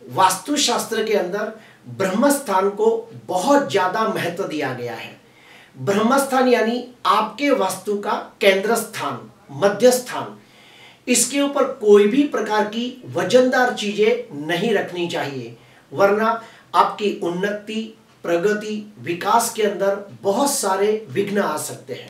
वास्तुशास्त्र के अंदर ब्रह्मस्थान को बहुत ज्यादा महत्व दिया गया है। ब्रह्मस्थान यानी आपके वास्तु का केंद्र स्थान, मध्य स्थान। इसके ऊपर कोई भी प्रकार की वजनदार चीजें नहीं रखनी चाहिए, वरना आपकी उन्नति, प्रगति, विकास के अंदर बहुत सारे विघ्न आ सकते हैं।